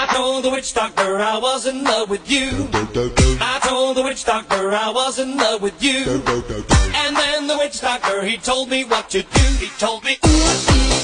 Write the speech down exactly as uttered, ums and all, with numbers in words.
I told the witch doctor I was in love with you. I told the witch doctor I was in love with you. And then the witch doctor, he told me what to do. He told me, ooh, ooh.